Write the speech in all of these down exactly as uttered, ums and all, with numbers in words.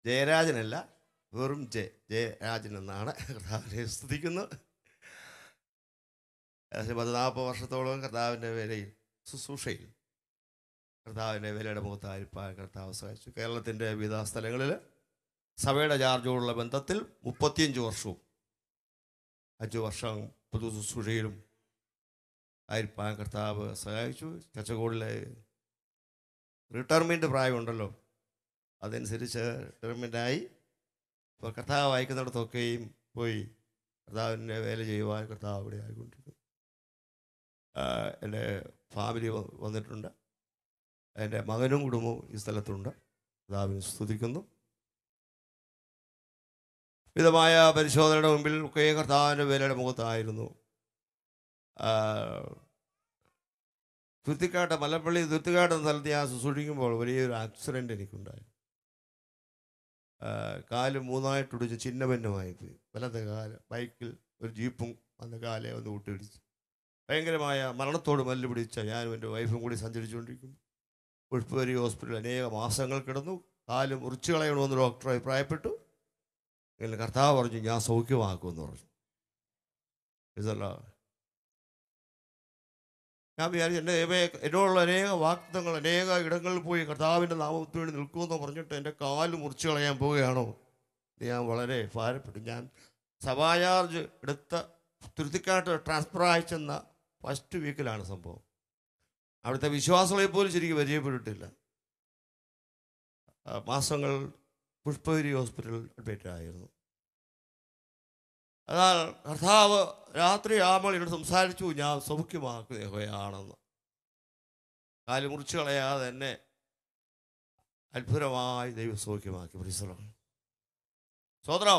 ജയരാജനല്ല, വെറും ജെ ജയരാജൻ എന്നാണ് കർത്താവിനെ സ്തുതിക്കുന്നത്. ഏകദേശം പത്ത് നാൽപ്പത് വർഷത്തോളം കർത്താവിൻ്റെ വേലയിൽ ശുശ്രൂഷയിൽ കർത്താവിൻ്റെ വേലയുടെ മുഖത്തായിരിക്കാൻ കർത്താവ് സഹായിച്ചു. കേരളത്തിൻ്റെ വിവിധ സ്ഥലങ്ങളിൽ സഭയുടെ ചാർജോടുള്ള ബന്ധത്തിൽ മുപ്പത്തിയഞ്ച് വർഷവും അഞ്ച് വർഷം പൊതു ശുശ്രൂഷയിലും ആയിരിക്കാൻ കർത്താവ് സഹായിച്ചു. ചച്ചകോടിലെ റിട്ടയർമെൻറ്റ് പ്രായമുണ്ടല്ലോ, അതനുസരിച്ച് റിട്ടയർമെൻറ്റായി ഇപ്പോൾ കർത്താവ് വായിക്കുന്നിടത്തൊക്കെയും പോയി കർത്താവിൻ്റെ വേല ചെയ്യുവാൻ കർത്താവ് അവിടെ ആയിക്കൊണ്ടിരിക്കുന്നു. എൻ്റെ ഫാമിലി വന്നിട്ടുണ്ട്, എൻ്റെ മകനും കുടുംബവും ഈ സ്ഥലത്തുണ്ട്. കർത്താവിനെ സ്തുതിക്കുന്നു. വിധമായ പരിശോധനയുടെ മുമ്പിൽ ഒക്കെ കർത്താവിൻ്റെ വേലയുടെ മുഖത്തായിരുന്നു. തുരുത്തിക്കാട്ട് മലപ്പള്ളി തുരുത്തിക്കാട്ട് എന്ന സ്ഥലത്ത് ഞാൻ ശുശ്രൂഷിക്കുമ്പോൾ വലിയൊരു ആക്സിഡൻ്റ് എനിക്കുണ്ടായി. കാല് മൂന്നായിട്ടൊടിച്ച് ചിഹ്നഭിന്നമായി പോയി. വലത്തെ കാല് ബൈക്കിൽ ഒരു ജീപ്പും അന്ന് കാലെ ഒന്ന് കൂട്ടിയിടിച്ചു. ഭയങ്കരമായ മരണത്തോട് മല്ല് പിടിച്ച ഞാനും എൻ്റെ വൈഫും കൂടി സഞ്ചരിച്ചുകൊണ്ടിരിക്കും. പുഷ്പഗിരി ഹോസ്പിറ്റലിൽ അനേക മാസങ്ങൾ കിടന്നു. കാല് മുറിച്ച് കളയണമെന്ന് ഡോക്ടർ അഭിപ്രായപ്പെട്ടു. എന്നെ കർത്താവ് പറഞ്ഞു, ഞാൻ സൗഖ്യമാക്കുമെന്ന് പറഞ്ഞു. ഇതല്ല ഞാൻ വിചാരിച്ചു, എൻ്റെ എന്നോടുള്ള അനേക വാഗ്ദത്തങ്ങൾ, അനേക ഇടങ്ങളിൽ പോയി കർത്താവിൻ്റെ നാമത്തിന് വേണ്ടി നിൽക്കുമെന്ന് പറഞ്ഞിട്ട് എൻ്റെ കാല് മുറിച്ച് കളയാൻ പോവുകയാണോ? ഞാൻ വളരെ ഭാരപ്പെട്ടു. ഞാൻ സഭാചാർജ് എടുത്ത തുരുത്തിക്കാട്ട് ട്രാൻസ്ഫർ അയച്ചെന്ന ഫസ്റ്റ് വീക്കിലാണ് സംഭവം. അവിടുത്തെ വിശ്വാസികളെ പോലും ശരിക്കും പരിചയപ്പെട്ടിട്ടില്ല. മാസങ്ങൾ പുഷ്പഗിരി ഹോസ്പിറ്റലിൽ അഡ്മിറ്റ് ആയിരുന്നു. എന്നാൽ കർത്താവ് രാത്രി ആകുമ്പോൾ എന്നോട് സംസാരിച്ചു, ഞാൻ സൗഖ്യമാക്കുകയാണെന്ന്. കാല് മുറിച്ച് കളയാതെ എന്നെ അത്ഭുതമായി ദൈവം സൗഖ്യമാക്കി. പരിസരം സ്വതന്ത്രം.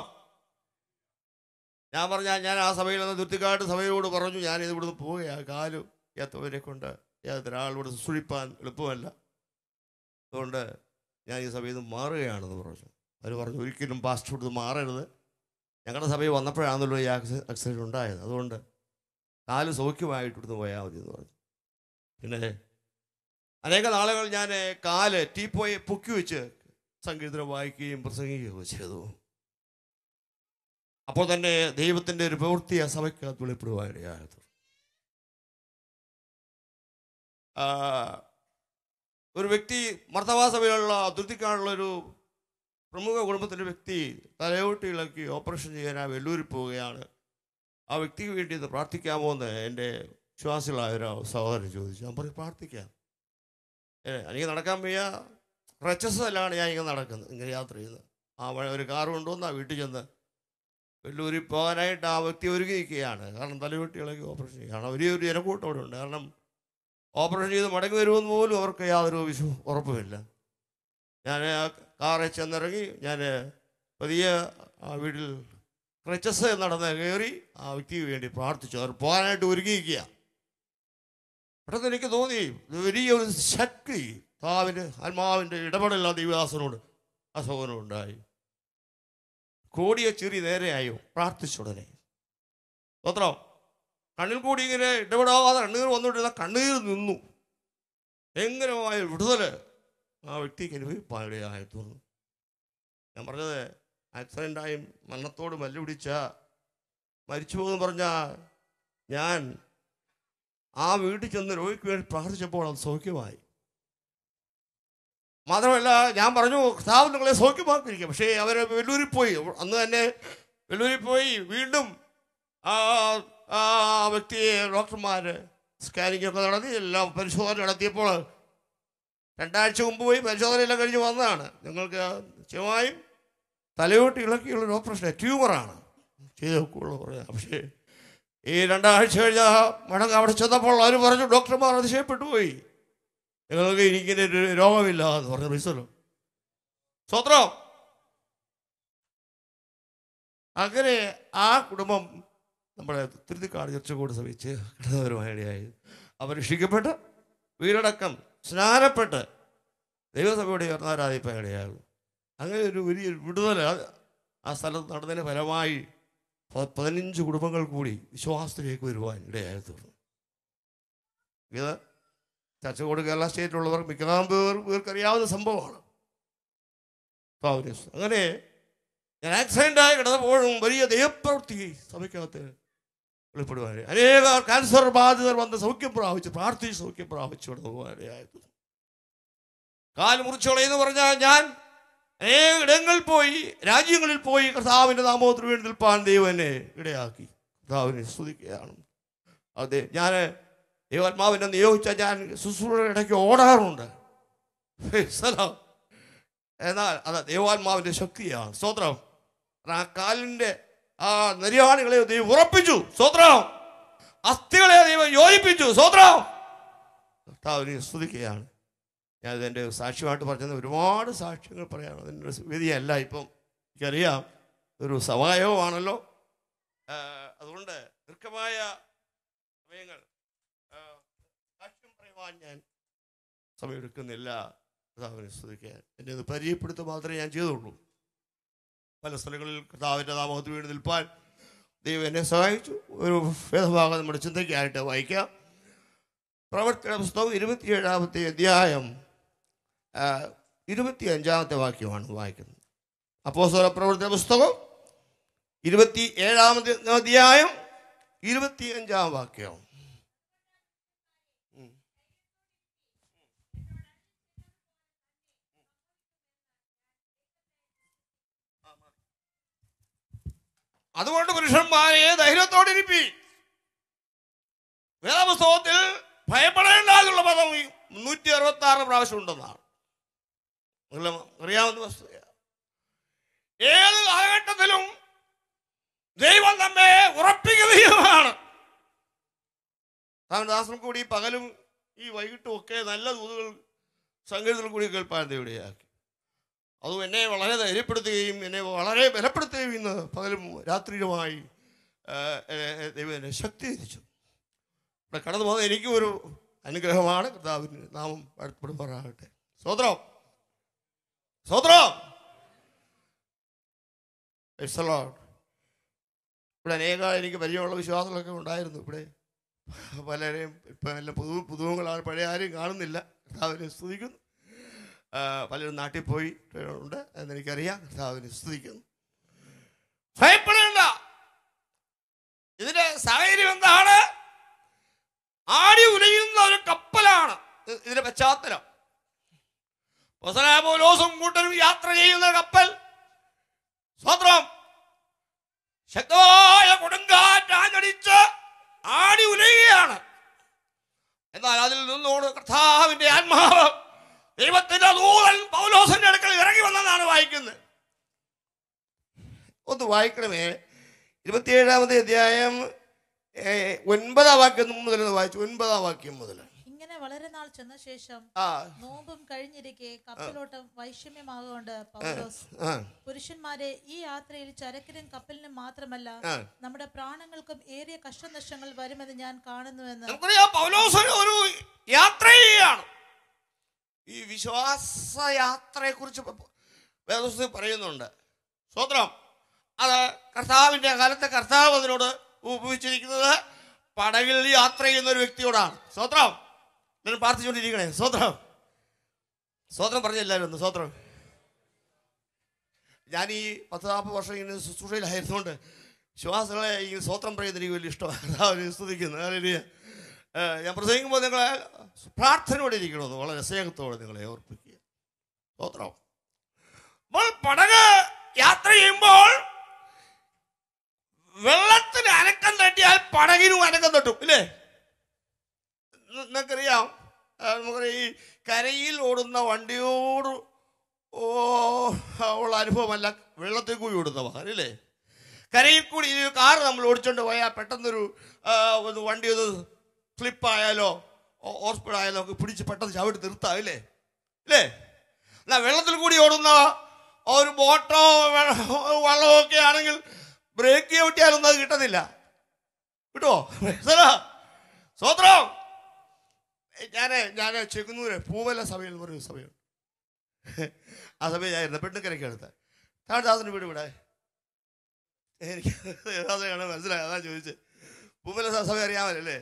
ഞാൻ പറഞ്ഞാൽ ഞാൻ ആ സഭയിൽ നിന്ന് തുരുത്തിക്കാട്ട് സഭയോട് പറഞ്ഞു, ഞാനിത് ഇവിടുന്ന് പോവുകയാണ്. കാല് ഏത്തവരെ കൊണ്ട് ഏതൊരാളിവിടെ ശുശ്രൂഷിപ്പാൻ എളുപ്പമല്ല, അതുകൊണ്ട് ഞാൻ ഈ സഭയിൽ നിന്ന് മാറുകയാണെന്ന് പറഞ്ഞു. അവർ പറഞ്ഞു, ഒരിക്കലും പാസ്റ്റർ ഇവിടുന്ന് മാറരുത്, ഞങ്ങളുടെ സഭയിൽ വന്നപ്പോഴാണല്ലോ ഈ ആക്സിഡൻറ്റ് ഉണ്ടായത്, അതുകൊണ്ട് കാല് സൗഖ്യമായിട്ട് ഇവിടുന്ന് പോയാൽ മതി എന്ന് പറഞ്ഞു. പിന്നെ അനേക നാളുകൾ ഞാൻ കാല് ടീപ്പോയെ പൊക്കി വെച്ച് സംഗീതം വായിക്കുകയും പ്രസംഗിക്കുകയും ചെയ്തു. അപ്പോൾ തന്നെ ദൈവത്തിൻ്റെ ഒരു പ്രവൃത്തി ആ സഭയ്ക്കകത്ത് വെളിപ്പെടുവാനിടയായത്. ഒരു വ്യക്തി മർത്തവാ സഭയിലുള്ള തുരുത്തിക്കാടുള്ളൊരു പ്രമുഖ കുടുംബത്തിൻ്റെ വ്യക്തി തലയോട്ടി ഇളക്കി ഓപ്പറേഷൻ ചെയ്യാനായി വെല്ലൂരിൽ പോവുകയാണ്. ആ വ്യക്തിക്ക് വേണ്ടി ഇത് പ്രാർത്ഥിക്കാമോ എന്ന് എൻ്റെ വിശ്വാസികളായ ഒരു സഹോദരൻ ചോദിച്ചു. ഞാൻ പറഞ്ഞു, പ്രാർത്ഥിക്കാം. ഏ എനിക്ക് നടക്കാൻ വയ്യ, റച്ചസലാണ് ഞാൻ ഇങ്ങനെ നടക്കുന്നത്, ഇങ്ങനെ യാത്ര ചെയ്യുന്നത്. ആ ഒരു കാർ കൊണ്ടുവന്ന് ആ വീട്ടിൽ ചെന്ന് വെല്ലൂരിൽ പോകാനായിട്ട് ആ വ്യക്തി ഒരുങ്ങിയിരിക്കുകയാണ്. കാരണം തലയോട്ടി ഇളക്കി ഓപ്പറേഷൻ ചെയ്യുകയാണ്. വലിയൊരു ജനക്കൂട്ടം അവിടെ ഉണ്ട്. കാരണം ഓപ്പറേഷൻ ചെയ്ത് മടങ്ങി വരുമെന്ന് പോലും അവർക്ക് യാതൊരു വിശ്വ ഉറപ്പുമില്ല. ഞാൻ ആ കാറിൽ ചെന്നിറങ്ങി, ഞാൻ പതിയെ ആ വീട്ടിൽ ക്രച്ചസ് നടന്ന് കയറി ആ വ്യക്തിക്ക് വേണ്ടി പ്രാർത്ഥിച്ചു. അവർ പോകാനായിട്ട് ഒരുങ്ങിയിരിക്കുക. പെട്ടെന്ന് എനിക്ക് തോന്നി വലിയൊരു ശക്തി താവിൻ്റെ ആത്മാവിൻ്റെ ഇടപെടൽ ആ ദൈവദാസനോട് ആ സഹോദരനുണ്ടായി. കോടിയ ചിരി നേരെയായോ പ്രാർത്ഥിച്ചുടനെ സ്വത്രം കണ്ണിൽ കൂടി ഇങ്ങനെ ഇടപെടാതെ കണ്ണീർ വന്നുകൊണ്ടിരുന്ന കണ്ണീർ നിന്നു. ഭയങ്കരമായ വിടുതൽ ആ വ്യക്തിക്ക് അനുഭവിപ്പാനിടയായി തോന്നുന്നു. ഞാൻ പറഞ്ഞത് ആക്സിഡൻ്റായും മരണത്തോട് മല്ല് പിടിച്ച മരിച്ചു പോകുമെന്ന് പറഞ്ഞാൽ ഞാൻ ആ വീട്ടിൽ ചെന്ന് രോഗിക്ക് വേണ്ടി പ്രാർത്ഥിച്ചപ്പോൾ അത് സൗഖ്യമായി. മാത്രമല്ല ഞാൻ പറഞ്ഞു, കർത്താവ് നിങ്ങളെ സൗഖ്യമാക്കിയിരിക്കും. പക്ഷേ അവർ വെല്ലൂരിൽ പോയി. അന്ന് തന്നെ വെല്ലൂരിൽ പോയി വീണ്ടും ആ ആ വ്യക്തിയെ ഡോക്ടർമാർ സ്കാനിങ് ഒക്കെ നടത്തി എല്ലാം പരിശോധന നടത്തിയപ്പോൾ രണ്ടാഴ്ച മുമ്പ് പോയി പരിശോധനയെല്ലാം കഴിഞ്ഞ് വന്നതാണ്. നിങ്ങൾക്ക് നിശ്ചയമായും തലയോട്ടി ഇളക്കിയുള്ളൊരു ഓപ്പറേഷൻ ട്യൂമറാണ് ചെയ്ത് നോക്കുള്ളൂ പറയാം. പക്ഷേ ഈ രണ്ടാഴ്ച കഴിഞ്ഞ മടങ്ങ് അവിടെ ചെന്നപ്പോൾ അവർ പറഞ്ഞു, ഡോക്ടർമാർ അതിശയപ്പെട്ടു പോയി, നിങ്ങൾക്ക് എനിക്കിങ്ങനെ ഒരു രോഗമില്ല എന്ന് പറഞ്ഞു. റിസലോ സ്വത്രം. അങ്ങനെ ആ കുടുംബം നമ്മുടെ തുരുത്തിക്കാട് ചർച്ചകോട് സഭയിച്ച് കിടന്നവരുമായിടയായി. അവർ രക്ഷിക്കപ്പെട്ട് വീടടക്കം സ്നാനപ്പെട്ട് ദൈവസഭയോടെ ഉയർന്നാരാധിപ്പാൻ ഇടയാകും. അങ്ങനെ ഒരു വലിയ വിടുതൽ ആ സ്ഥലത്ത് നടന്നതിന് ഫലമായി പതിനഞ്ച് കുടുംബങ്ങൾ കൂടി വിശ്വാസത്തിലേക്ക് വരുവാൻ ഇടയായി തീർന്നു. ഇത് ചർച്ചകോട് കേരള സ്റ്റേറ്റിലുള്ളവർ മിക്കവാറും പേർ പേർക്കറിയാവുന്ന സംഭവമാണ്. അങ്ങനെ ഞാൻ ആക്സിഡൻ്റായി കിടന്നപ്പോഴും വലിയ ദൈവപ്രവൃത്തി സഭയ്ക്കകത്ത് വെളിപ്പെടുവാൻ അനേക ക്യാൻസർ ബാധിതർ വന്ന് സൗഖ്യം പ്രാപിച്ചു, പ്രാർത്ഥിച്ച് സൗഖ്യം പ്രാപിച്ചു കിടന്നുപോകാനായിരുന്നു. കാൽ മുറിച്ചോളയെന്ന് പറഞ്ഞാൽ ഞാൻ അനേക ഇടങ്ങളിൽ പോയി, രാജ്യങ്ങളിൽ പോയി കർത്താവിൻ്റെ നാമത്തിന് വേണ്ടി നിൽപ്പാൻ ദൈവം എന്നെ ഇടയാക്കി. കർത്താവിനെ സ്തുതിക്കുകയാണ്. അതെ, ഞാൻ ദൈവാത്മാവിനെ നിയോഗിച്ചാൽ ഞാൻ ശുശ്രൂഷയുടെ ഇടയ്ക്ക് ഓടാറുണ്ട്. എന്നാൽ അത് ദൈവാത്മാവിൻ്റെ ശക്തിയാണ്. സ്തോത്രം. ആ കാലിൻ്റെ ആ നെരിയാണികളെ ദൈവം ഉറപ്പിച്ചു. സ്തോത്രം. അസ്ഥികളെ ദൈവം യോജിപ്പിച്ചു. സ്തോത്രം. കർത്താവിനെ സ്തുതിക്കുകയാണ്. ഞാനിത് എൻ്റെ സാക്ഷ്യമായിട്ട് പറഞ്ഞത് ഒരുപാട് സാക്ഷ്യങ്ങൾ പറയാം. അതിൻ്റെ വേദിയല്ല ഇപ്പം, എനിക്കറിയാം ഒരു സമായോഗമാണല്ലോ. അതുകൊണ്ട് ദീർഘമായ സമയങ്ങൾ സാക്ഷ്യം പറയുവാൻ ഞാൻ സമയമെടുക്കുന്നില്ല. കർത്താവിനെ സ്തുതിക്കാൻ എന്നെ ഒന്ന് പരിചയപ്പെടുത്തുക മാത്രമേ ഞാൻ ചെയ്തുള്ളൂ. പല സ്ഥലങ്ങളിൽ കർത്താവിൻ്റെ നാമത്തിന് വേണ്ടി നിൽപ്പാൻ ദൈവം എന്നെ സഹായിച്ചു. ഒരു വേദഭാഗം നമ്മുടെ ചിന്തയ്ക്കായിട്ട് വായിക്കാം. പ്രവർത്തന പുസ്തകം ഇരുപത്തിയേഴാമത്തെ അധ്യായം ഇരുപത്തി അഞ്ചാമത്തെ വാക്യമാണ് വായിക്കുന്നത്. അപ്പോസ്തല പ്രവർത്തന പുസ്തകം ഇരുപത്തി ഏഴാമത്തെ അധ്യായം ഇരുപത്തി അഞ്ചാം വാക്യം. അതുകൊണ്ട് പുരുഷന്മാരെ ധൈര്യത്തോടിരിപ്പി. വേദപുസ്തകത്തിൽ ഭയപ്പെടേണ്ട എന്നുള്ള പദം മുന്നൂറ്റി അറുപത്തി ആറ് പ്രാവശ്യം ഉണ്ടെന്നാണ് അറിയാവുന്ന വസ്തുത. ഏത് കാലഘട്ടത്തിലും ദൈവം നമ്മെ ഉറപ്പിക്കുന്നതാണ്. ദാസനും കൂടി പകലും ഈ വൈകിട്ടും ഒക്കെ നല്ല ദൂതുകൾ സംഗീതത്തിൽ കൂടി കേൾപ്പാൻ ദൈവയാക്കി. അതും എന്നെ വളരെ ധൈര്യപ്പെടുത്തുകയും എന്നെ വളരെ ബലപ്പെടുത്തുകയും ഇന്ന് പകലും രാത്രിയിലുമായി ദൈവം എന്നെ ശക്തി തിരിച്ചു. ഇവിടെ കടന്നു പോകുന്നത് എനിക്കും ഒരു അനുഗ്രഹമാണ്. കർത്താവിന് നാമം വാഴ്ത്തപ്പെടുമാറാകട്ടെ. സ്തോത്രം, സ്തോത്രം. ഇവിടെ അനേക എനിക്ക് പരിചയമുള്ള വിശ്വാസങ്ങളൊക്കെ ഉണ്ടായിരുന്നു. ഇവിടെ പലരെയും ഇപ്പം എല്ലാം പുതു പുതുമുകളാണ്, പഴയ ആരെയും കാണുന്നില്ല. കർത്താവിനെ സ്തുതിക്കുന്നു. പലരും നാട്ടിൽ പോയി ഉണ്ട് എന്നെനിക്കറിയാം. കർത്താവിനെ സ്തുതിക്കുന്നു. ഭയപ്പെടേണ്ട. ഇതിന്റെ സാഹചര്യം എന്താണ്? ആടി ഉലയുന്ന ഒരു കപ്പലാണ് ഇതിന്റെ പശ്ചാത്തലം. പൗലോസും കൂട്ടരും യാത്ര ചെയ്യുന്ന കപ്പൽ. സ്തോത്രം. ശക്തമായ കൊടുങ്കാറ്റ് ആഞ്ഞടിച്ച് ആടി ഉലയുകയാണ്. എന്നാൽ അതിൽ നിന്നുകൊണ്ട് കർത്താവിന്റെ ആത്മാവ് ദൈവത്തിന്റെ ദൂതൻ പൗലോസിന്റെ അടുക്കൽ ഇറങ്ങി വന്നെന്നാണ് വായിക്കുന്നത്. ഒന്ന് വായിക്കണമേ. ഇരുപത്തിയേഴാമത്തെ അധ്യായം ഒൻപതാം വാക്യം മുതൽ വായിച്ചു. ഒൻപതാം വാക്യം മുതൽ. ഇങ്ങനെ വളരെ നാൾ ചെന്ന ശേഷം നോമ്പും കഴിഞ്ഞിരിക്കെ കപ്പലോട്ടം വൈഷമ്യമാകൊണ്ട് പൗലോസ്, പുരുഷന്മാരെ, ഈ യാത്രയിൽ ചരക്കിനും കപ്പലിനും മാത്രമല്ല നമ്മുടെ പ്രാണങ്ങൾക്കും ഏറിയ കഷ്ടനഷ്ടങ്ങൾ വരുമെന്ന് ഞാൻ കാണുന്നുവെന്ന്. പൗലോസ് ഒരു യാത്രയാണ്. ഈ വിശ്വാസയാത്രയെ കുറിച്ച് വേദപുസ്തകത്തിൽ പറയുന്നുണ്ട്. സ്തോത്രം. അത് കർത്താവിന്റെ കാലത്തെ കർത്താവ് അതിനോട് ഉപയോഗിച്ചിരിക്കുന്നത് പടകിൽ യാത്ര ചെയ്യുന്ന ഒരു വ്യക്തിയോടാണ്. സ്തോത്രം. ഞാൻ പ്രാർത്ഥിച്ചുകൊണ്ടിരിക്കണേ. സ്തോത്രം, സ്തോത്രം പറഞ്ഞ എല്ലാവരും ഒന്ന് സ്തോത്രം. ഞാൻ ഈ പത്ത് നാൽപ്പത് വർഷം ഇങ്ങനെ ശുശ്രൂഷയിലായിരുന്നുകൊണ്ട് വിശ്വാസങ്ങളെ ഈ സ്തോത്രം പറയുന്നത് എനിക്ക് വലിയ ഇഷ്ടമാണ്. സ്തുതിക്കുന്നു. ഞാൻ പ്രസംഗിക്കുമ്പോൾ നിങ്ങളെ പ്രാർത്ഥനയോടെ ഇരിക്കണമെന്ന് വളരെ സ്നേഹത്തോടെ നിങ്ങളെ ഓർപ്പിക്കുക. സ്തോത്രം. അപ്പോൾ പടക് യാത്ര ചെയ്യുമ്പോൾ വെള്ളത്തിന് അനക്കം തട്ടിയാൽ പടകിനും അനക്കം തട്ടും, ഇല്ലേ? നിങ്ങൾക്കറിയാം, നമുക്കറിയാം ഈ കരയിൽ ഓടുന്ന വണ്ടിയോട് ഉള്ള അനുഭവമല്ല വെള്ളത്തിൽ കൂടി ഓടുന്ന വാഹനം, ഇല്ലേ? കരയിൽ കൂടി ഈ കാറ് നമ്മൾ ഓടിച്ചുകൊണ്ട് പോയാൽ പെട്ടെന്നൊരു ഒന്ന് വണ്ടി ഒന്ന് സ്ലിപ്പായാലോ ഹോസ്പിറ്റലായാലോ ഒക്കെ പിടിച്ച് പെട്ടെന്ന് ചവിട്ടി നിർത്താം, ഇല്ലേ? ഇല്ലേ? എന്നാൽ വെള്ളത്തിൽ കൂടി ഓടുന്ന ഒരു ബോട്ടോ വള്ളമോ ഒക്കെ ആണെങ്കിൽ ബ്രേക്ക് ചവിട്ടിയാലൊന്നും അത് കിട്ടത്തില്ല. കിട്ടുമോ? സ്വത്രം. ഞാൻ ഞാൻ ചെകുന്നൂര് പൂവല സഭയിൽ എന്ന് പറയുന്ന സഭയുണ്ട്. ആ സഭയായിരുന്നു പെണ്ണുക്കരയ്ക്ക് അടുത്ത്. താഴ്ദാസിന് വീട് ഇവിടെ എനിക്ക് കാണാൻ മനസ്സിലായി, അതാ ചോദിച്ചത്. പൂവല സഭ അറിയാമല്ലേ?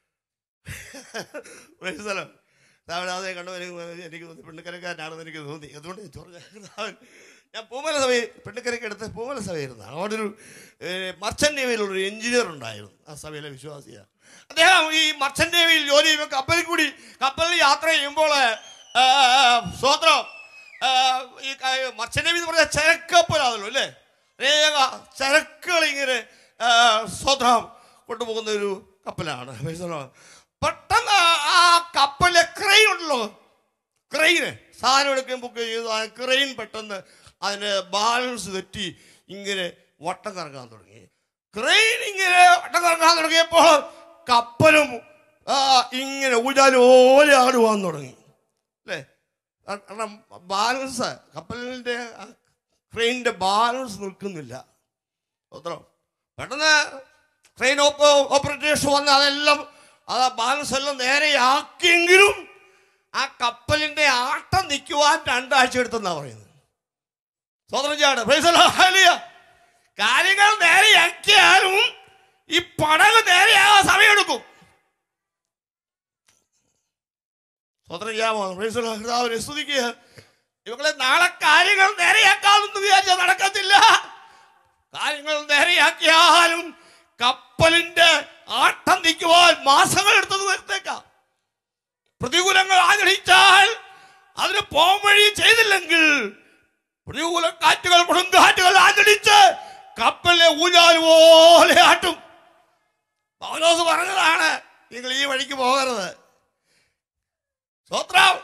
സ്ഥലം താഴ്ദാസെ കണ്ടു എനിക്ക് എനിക്ക് തോന്നി പെണ്ണുക്കരക്കാരനാണെന്ന് എനിക്ക് തോന്നി. അതുകൊണ്ട് ചോദിച്ചു. ഞാൻ പൂമല സഭ പെണ്ണുക്കരയ്ക്ക് അടുത്ത് പൂമല സഭയായിരുന്നു. അവിടെ ഒരു മർച്ചൻ്റ് നേവിയിലുള്ളൊരു എഞ്ചിനീയർ ഉണ്ടായിരുന്നു, ആ സഭയിലെ വിശ്വാസിയാണ്. അദ്ദേഹം ഈ മർച്ചൻ്റ് നേവിയിൽ ജോലി ചെയ്യുമ്പോൾ കപ്പലിൽ കൂടി കപ്പലിൽ യാത്ര ചെയ്യുമ്പോൾ സ്വോത്രം ഈ മർച്ചൻ്റ് നേവി എന്ന് പറഞ്ഞാൽ ചരക്കപ്പലാണല്ലോ അല്ലേ, അനേക ചരക്കുകൾ ഇങ്ങനെ സ്വോത്രം കൊണ്ടുപോകുന്ന ഒരു കപ്പലാണ്. പെട്ടെന്ന് ആ കപ്പലിലെ ക്രെയിൻ ഉണ്ടല്ലോ, ക്രെയിന് സാധനം എടുക്കുകയും ബുക്ക് ചെയ്തു, ആ ക്രെയിൻ പെട്ടെന്ന് അതിന് ബാലൻസ് തെറ്റി ഇങ്ങനെ വട്ടം കറങ്ങാൻ തുടങ്ങി. ക്രെയിൻ ഇങ്ങനെ വട്ടം കറങ്ങാൻ തുടങ്ങിയപ്പോൾ കപ്പലും ഇങ്ങനെ ഊജാലോലെ ആടുവാൻ തുടങ്ങി അല്ലേ. കാരണം ബാലൻസ് കപ്പലിൻ്റെ ക്രെയിനിൻ്റെ ബാലൻസ് നിൽക്കുന്നില്ല. അത്ര പെട്ടെന്ന് ട്രെയിൻ ഓപ്പ ഓപ്പറേറ്റേഴ്സ് വന്ന് അതെല്ലാം അത് ബാലൻസ് എല്ലാം നേരെയാക്കിയെങ്കിലും ആ കപ്പലിൻ്റെ ആട്ടം നിൽക്കുവാൻ രണ്ടാഴ്ച എടുത്തെന്നാണ് പറയുന്നത്. സ്വതന്ത്രം ചാട് കാര്യങ്ങൾ നേരെയാക്കിയാലും ഈ പടക് നേരെയാകാൻ സമയമെടുക്കും. സ്വതന്ത്രം ചെയ്യാമോ? സ്തുതിക്കുക. ഇവങ്ങളെ നാളെ കാര്യങ്ങൾ നേരെയാക്കാമെന്ന് വിചാരിച്ചാൽ നടക്കത്തില്ല. കാര്യങ്ങൾ നേരെയാക്കിയാലും കപ്പലിന്റെ ആട്ടം നിൽക്കുവാൻ മാസങ്ങൾ എടുത്തത് വരുത്തേക്കാം. പ്രതികൂലങ്ങൾ ആചരിച്ചാൽ അതിന് പോം വഴി ചെയ്തില്ലെങ്കിൽ പ്രതികൂല കാറ്റുകൾ കൊടുങ്കാറ്റുകൾ ആചരിച്ച് കപ്പലിനെ ഊഞ്ഞാൽ പോലെ ആട്ടും. പൗലോസ് പറഞ്ഞതാണ്, നിങ്ങൾ ഈ വഴിക്ക് പോകരുത്. സ്വോത്രം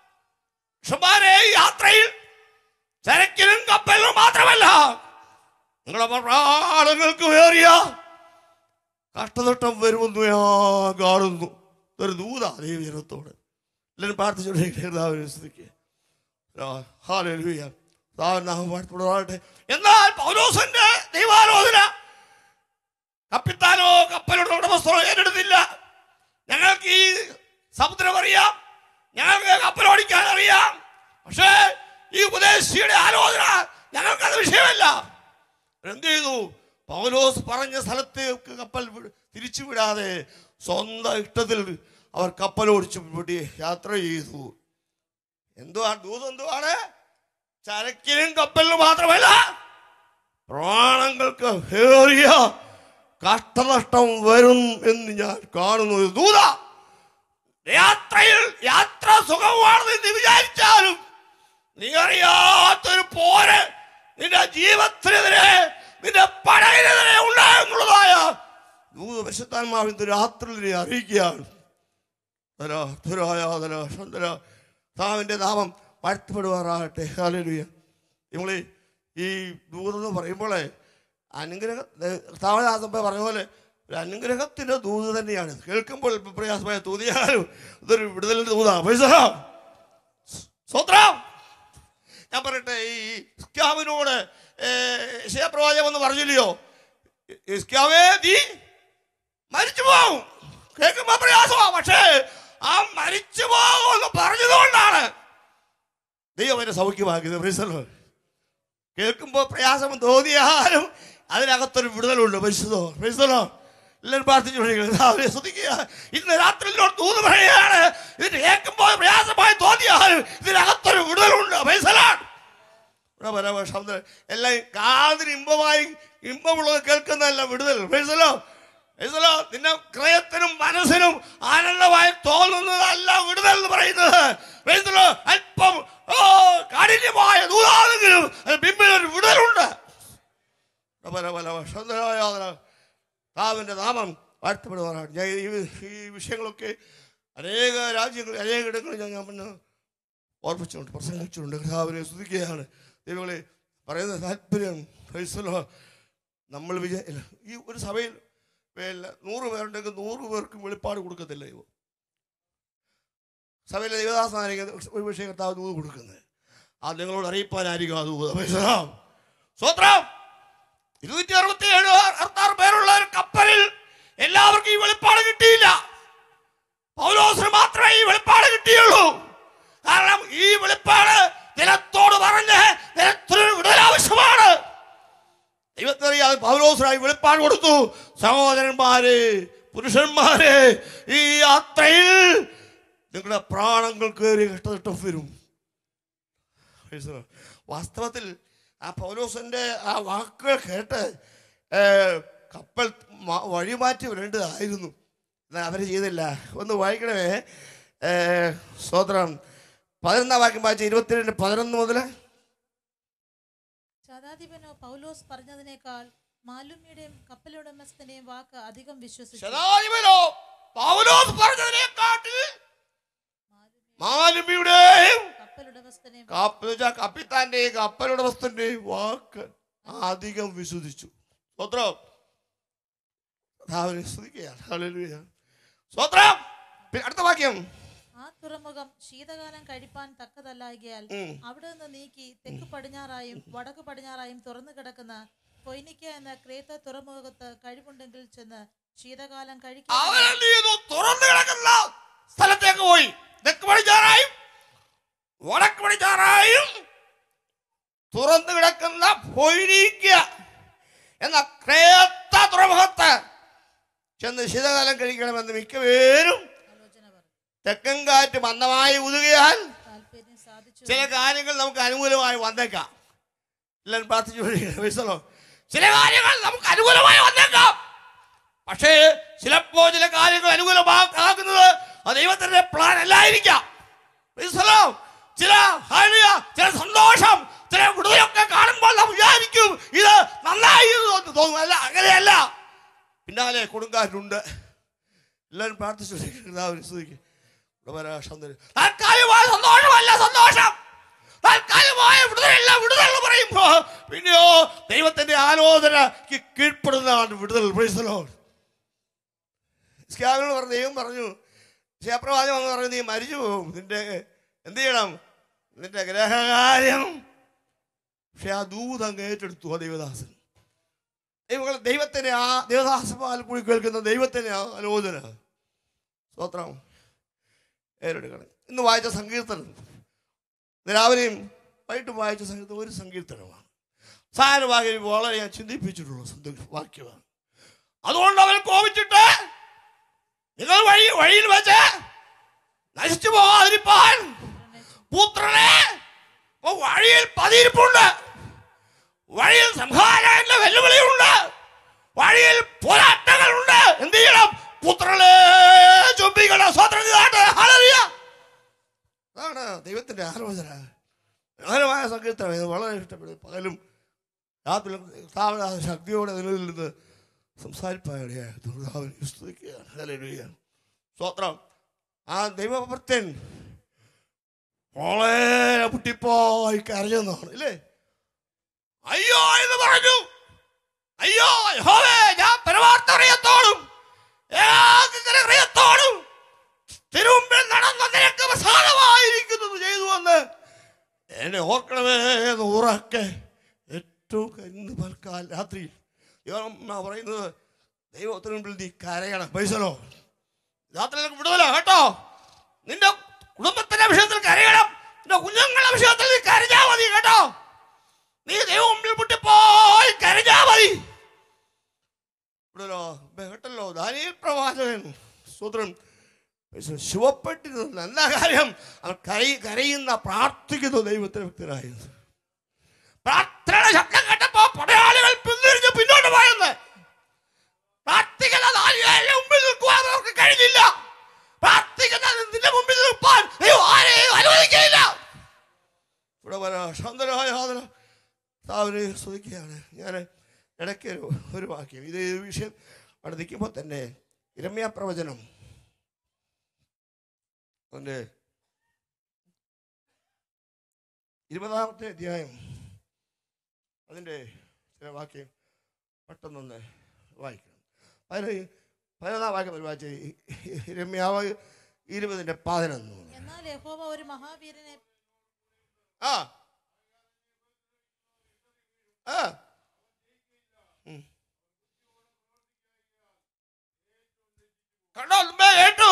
യാത്രയിൽ ചരക്കിനും കപ്പലിനും മാത്രമല്ല നിങ്ങളുടെ പ്രാണങ്ങൾക്ക് വേറിയ കഷ്ടനഷ്ടം വരുമെന്ന് ഞാൻ കാണുന്നു. ഒരു ദൂത ദൈവജനത്തോട് എല്ലാവരും പ്രാർത്ഥിച്ചുകൊണ്ടിരിക്കുക. എന്നാൽ പൗലോസിന്റെ ദൈവാലോചന കപ്പിത്താനോ കപ്പലുടെ ഉടമസ്ഥനോ ഏറ്റെടുത്തില്ല. ഞങ്ങൾക്ക് ഈ സമുദ്രം അറിയാം, ഞങ്ങൾക്ക് കപ്പലോടിക്കാൻ അറിയാം, പക്ഷേ ഈ ഉപദേശിയുടെ ആലോചന ഞങ്ങൾക്കത് വിഷയമല്ല. എന്ത് ചെയ്തു? പൗലോസ് പറഞ്ഞ സ്ഥലത്തേക്ക് കപ്പൽ തിരിച്ചു വിടാതെ സ്വന്തം ഇഷ്ടത്തിൽ അവർ കപ്പലോടിച്ചു വിട്ട് യാത്ര ചെയ്തു. എന്തുവാ ദൂത്? എന്തുവാണ്? ചരക്കിനും കപ്പലിനും മാത്രമല്ല പ്രാണങ്ങൾക്ക് ഏറിയ കഷ്ടനഷ്ടം വരും എന്ന് ഞാൻ കാണുന്നു. ദൂത യാത്രയിൽ യാത്ര സുഖമാണെന്ന് വിചാരിച്ചാലും നീ അറിയാത്തൊരു പോര് നിന്റെ ജീവത്തിനെതിരെ നിന്റെ പടകിനെതിരെ ഉണ്ടായെന്നുള്ളതായ ദൂത പരിശുദ്ധാത്മാവിന്റെ രാത്രിയിൽ അറിയിക്കുകയാണ്. താവിന്റെ നാമം വാഴ്ത്തപ്പെടുവാറാകട്ടെ. ഹല്ലേലൂയ. നമ്മൾ ഈ ദൂതെന്ന് പറയുമ്പോൾ അനുഗ്രഹ താവദാസം പറഞ്ഞ പോലെ ഒരു അനുഗ്രഹത്തിന്റെ ദൂത് തന്നെയാണ്. കേൾക്കുമ്പോൾ പ്രയാസമായ തൂതിയാലും ഇതൊരു വിടുതലിന്റെ ദൂതാണ്. സ്വത്രം ഞാൻ പറയട്ടെ, ഈ ഇസ്ക്യാവിനോട് യശയ്യാപ്രവാചകൻ എന്ന് പറഞ്ഞില്ലയോ, ഇസ്ക്യാവേ നീ മരിച്ചു പോകും. കേൾക്കുമ്പോ പ്രയാസമാ, പക്ഷേ ആ മരിച്ചു പോകുമെന്ന് പറഞ്ഞതുകൊണ്ടാണ് ദൈവം അവനെ സൗഖ്യമാക്കിയത്. കേൾക്കുമ്പോ പ്രയാസം തോന്നിയാലും അതിനകത്തൊരു വിടുതലുണ്ട്. പരിശുദ്ധോ പരിശുദ്ധോ എല്ലാവരും പ്രാർത്ഥിച്ചുകൊണ്ടിരിക്കുക. ശ്രദ്ധിക്കുക, ഇന്ന് രാത്രിയിലോട്ട് തൂത് പറയുകയാണ്. ഇതിന് കേൾക്കുമ്പോൾ പ്രയാസമായി തോന്നിയാലും ഇതിനകത്തൊരു വിടുതലുണ്ട്. എല്ലാം കാതിന് ഇമ്പമായി ഇമ്പമുള്ളത് കേൾക്കുന്നതല്ല വിടുതൽ. നിന്റെ ക്രയത്തിനും മനസ്സിനും ആനന്ദമായി തോന്നുന്നതല്ല വിടുതൽ എന്ന് പറയുന്നത്. അല്പം കാഠിന്യമായ ദൂതാണെങ്കിലും ബിംബിലൊരു വിടുതലുണ്ട്. താവിന്റെ നാമം വാഴ്ത്തപ്പെടുവാനാണ്. ഞാൻ ഈ വിഷയങ്ങളൊക്കെ അനേക രാജ്യങ്ങൾ അനേക ഇടങ്ങളിൽ ഞാൻ ഞാൻ പിന്നെ ഓർപ്പിച്ചുകൊണ്ട് പ്രസംഗിച്ചുകൊണ്ട് കർത്താവിനെ സ്തുതിക്കുകയാണ്. ദൈവങ്ങളെ പറയുന്ന താല്പര്യം നമ്മൾ വിചാരില്ല. ഈ ഒരു സഭയിൽ നൂറ് പേരുണ്ടെങ്കിൽ നൂറ് പേർക്കും വെളിപ്പാട് കൊടുക്കത്തില്ല. ദൈവം സഭയിലെ ദൈവദാസനായിരിക്കും ഒരു വിഷയം കർത്താവ് ദൂത് കൊടുക്കുന്നത്. അത് നിങ്ങളോട് അറിയിപ്പാനായിരിക്കും ആ ദൂത്. സ്വത്രം ഇരുന്നൂറ്റി അറുപത്തി ഏഴ് അറുപത്താറ് പേരുള്ള ഒരു കപ്പലിൽ എല്ലാവർക്കും ഈ വെളിപ്പാട് കിട്ടിയില്ല. പൗലോസിന് മാത്രമേ ഈ വെളിപ്പാട് കിട്ടിയുള്ളൂ. കാരണം ഈ വെളിപ്പാട് ജനത്തോട് പറഞ്ഞ് ജനത്തിന് വിടുതൽ ആവശ്യമാണ്. ദൈവത്തിനറിയാതെ പൗലോസിനായി വെളിപ്പാട് കൊടുത്തു. സഹോദരന്മാരെ, പുരുഷന്മാരെ, ഈ യാത്രയിൽ നിങ്ങളുടെ പ്രാണങ്ങൾക്ക് കഷ്ടനഷ്ടം വരും. വാസ്തവത്തിൽ ആ പൗലോസിൻ്റെ ആ വാക്കുകൾ കേട്ട് കപ്പൽ വഴിമാറ്റി വരേണ്ടതായിരുന്നു. എന്നാൽ അവർ ചെയ്തില്ല. ഒന്ന് വായിക്കണമേ. സ്തോത്രം. പതിനൊന്നാം വാക്യം വായിച്ച ഇരുപത്തിരണ്ട് പതിനൊന്ന് മുതൽ. ശതാധിപനോ പൗലോസ് പറഞ്ഞതിനേക്കാൾ മാലുമിയുടെയും കപ്പലുടമസ്ഥന്റെയും വാക്ക് അധികം വിശ്വസിച്ചു. ശതാധിപനോ പൗലോസ് പറഞ്ഞതിനേക്കാട്ടിൽ മാലുമിയുടെയും കപ്പലുടമസ്ഥന്റെയും കപ്പിത്താന്റെയും കപ്പലുടമസ്ഥന്റെയും വാക്ക് അധികം വിശ്വസിച്ചു. സ്തോത്രം. സ്തോത്രം. അടുത്ത വാക്യം. ആ തുറമുഖം ശീതകാലം കഴിപ്പാൻ തക്കതല്ലായകയാൽ അവിടെ നിന്ന് നീക്കി തെക്ക് പടിഞ്ഞാറായും വടക്ക് പടിഞ്ഞാറായും തുറന്നു കിടക്കുന്ന കൊയ്നിക്ക എന്ന ക്രേത്ത തുറമുഖത്ത് കഴിവുണ്ടെങ്കിൽ ചെന്ന് ശീതകാലം കഴിക്കാൻ തുറന്നു കിടക്കുന്ന സ്ഥലത്തേക്ക് പോയി. തെക്ക് പടിഞ്ഞാറായും വടക്ക് പടിഞ്ഞാറായും തുറന്നു കിടക്കുന്ന കൊയ്നിക്ക എന്ന ക്രേത്ത തുറമുഖത്ത് ചെന്ന് ശീതകാലം കഴിക്കണമെന്ന് മിക്കവേരും തെക്കൻ കാറ്റ് മന്ദമായി ഊതുകയാൽ ചില കാര്യങ്ങൾ നമുക്ക് അനുകൂലമായി വന്നേക്കാം. എല്ലാവരും പ്രാർത്ഥിച്ചു. ചില കാര്യങ്ങൾ നമുക്ക് അനുകൂലമായി വന്നേക്കാം. പക്ഷേ ചിലപ്പോൾ ചില കാര്യങ്ങൾ അനുകൂലമാക്കുന്നത് അത് ദൈവത്തിന്റെ പ്ലാൻ അല്ലായിരിക്കാം. ചില ചില സന്തോഷം, ചില വിടുതലൊക്കെ കാണുമ്പോൾ നാം വിചാരിക്കും ഇത് നന്നായി തോന്നും. അല്ല, അങ്ങനെയല്ല. പിന്നാലെ കൊടുങ്കാറ്റുണ്ട്. എല്ലാവരും പ്രാർത്ഥിച്ചു. താൽക്കാലികമായ സന്തോഷമല്ല സന്തോഷം, താൽക്കാലികമായ വിടുതലല്ല വിടുതൽ പറയുമ്പോ പിന്നെയോ ദൈവത്തിന്റെ ആലോചനക്ക് കീഴ്പ്പെടുന്നതാണ് വിടുതൽ. പറഞ്ഞു ദൈവം പറഞ്ഞു, ശേപ്രവാചകം എന്ന് പറഞ്ഞു, നീ മരിച്ചു പോകും, നിന്റെ എന്ത് ചെയ്യണം, നിന്റെ ഗ്രഹകാര്യം. പക്ഷെ ആ ദൂതം ഏറ്റെടുത്തു ആ ദൈവദാസൻ. ദൈവങ്ങൾ ദൈവത്തിന് ആ ദേവദാസപാൽ കൂടി കേൾക്കുന്ന ദൈവത്തിന് ആലോചന. സ്തോത്രം. ഏറ്റെടുക്കണം. ഇന്ന് വായിച്ച സങ്കീർത്തനം, രാവിലെയും വൈകിട്ടും വായിച്ച സങ്കീർത്തനം ഒരു സങ്കീർത്തനമാണ്. സാരവാക്യം വളരെ ഞാൻ ചിന്തിപ്പിച്ചിട്ടുള്ള വാക്യമാണ്. അതുകൊണ്ട് അവൻ കോപിച്ചിട്ട് നിങ്ങൾ വഴി വഴിയിൽ വെച്ച് നശിച്ചു പോകാതിരിപ്പാൻ പുത്രനെ വഴിയിൽ പതിയിരിപ്പുണ്ട്, വഴിയിൽ സംഹാരത്തിന്റെ വെല്ലുവിളിയുണ്ട്, വഴിയിൽ പോരാട്ടങ്ങളുണ്ട്. എന്ത് ചെയ്യണം? പുത്രനെ ചുംബിക്കണം. അതാണ് ദൈവത്തിന്റെ ആലോചന. മനോഹരമായ സങ്കീർത്തനം. ഇത് വളരെ ഇഷ്ടപ്പെടും. പകലും രാത്രി ശക്തിയോടെ നിലനിന്ന് സംസാരിപ്പാനിടയായി സ്തുതിക്കുകയാണ്. സ്തോത്രം. ആ ദൈവഭക്തൻ വളരെ പൊട്ടിപ്പോയി കരഞ്ഞെന്നാണ് ഇല്ലേ? അയ്യോ എന്ന് പറഞ്ഞു. അയ്യോ യഹോവേ, ഞാൻ പരമാർത്ഥത്തോടും ഹൃദയത്തോടും തിരുമുമ്പിൽ നടന്ന നിനക്ക് പ്രസാദമായിരിക്കുന്നത് ചെയ്തു വന്ന് എന്നെ ഓർക്കണമേ എന്ന് ഉറക്കെ ഏറ്റവും ഇന്ന് പൽക്കാൽ രാത്രി പറയുന്നത് ദൈവത്തിന് മുമ്പിൽ നീ കരയണം. പൈസലോ രാത്രി നിനക്ക് വിടുതല കേട്ടോ. നിന്റെ കുടുംബത്തിന്റെ വിഷയത്തിൽ കരയണം, നിന്റെ കുഞ്ഞുങ്ങളുടെ വിഷയത്തിൽ നീ കരഞ്ഞാ മതി കേട്ടോ. നീ ദൈവം മുമ്പിൽ പൊട്ടിപ്പോയി കരഞ്ഞാ മതി. ഇവിടല്ലോ കേട്ടല്ലോ ദാനിയേൽ പ്രവാചകൻ സ്തോത്രം ശുഭപ്പെട്ടിരുന്ന എന്താ കാര്യം? അവൻ കരയി കരയുന്ന പ്രാർത്ഥിക്കുന്നു ദൈവത്തിന്റെ ഭക്തനായിരുന്നു. പ്രാർത്ഥനയുടെ ശബ്ദം കേട്ടപ്പോ പടയാളികൾ പിന്തിരിഞ്ഞ് പിന്നോട്ട് പോയെന്ന്. പ്രാർത്ഥിക്കുന്ന ദാനിയേലിന്റെ മുമ്പിൽ നിൽക്കുവാൻ അവർക്ക് കഴിഞ്ഞില്ല. പ്രാർത്ഥിക്കുന്ന നിന്റെ മുമ്പിൽ നിൽപ്പാൻ ദൈവം ആരെയും അനുവദിക്കില്ല. ഇവിടെ ശാന്തനായ സാധന സ്തുതിക്കുകയാണ്. ഞാൻ ഇടയ്ക്ക് ഒരു വാക്യം ഇത് വിഷയം അവിടെ നിൽക്കുമ്പോൾ തന്നെ ഇരമ്യാ പ്രവചനം അതിൻ്റെ ഇരുപതാമത്തെ അധ്യായം അതിൻ്റെ ചില വാക്യം പെട്ടെന്നൊന്ന് വായിക്കണം. അതിന് പതിനൊന്നാം വാക്യം ഒരു വായിച്ച ഇരമ്യാവ് ഇരുപതിൻ്റെ പതിനൊന്ന്. എന്നാൽ യഹോവ ഒരു മഹാവീരനെ ആ ആ കണ്ടോ കേട്ടു.